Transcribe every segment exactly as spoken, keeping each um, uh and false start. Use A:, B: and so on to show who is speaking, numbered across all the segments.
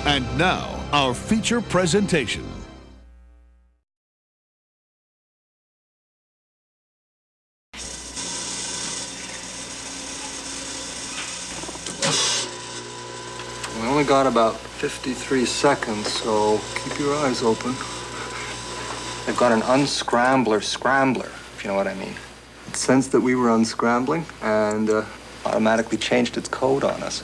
A: And now, our feature presentation.
B: We only got about fifty-three seconds, so keep your eyes open. They've got an unscrambler scrambler, if you know what I mean. It sensed that we were unscrambling and uh, automatically changed its code on us.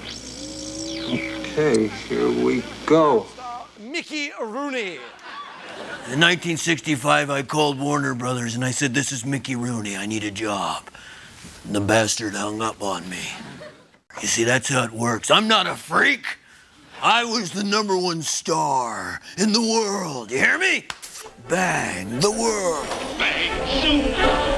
B: Okay, here we go.
C: Mickey Rooney.
D: In nineteen sixty-five, I called Warner Brothers and I said, "This is Mickey Rooney. I need a job." And the bastard hung up on me. You see, that's how it works. I'm not a freak. I was the number one star in the world. You hear me? Bang, the world.
E: Bang, zoom.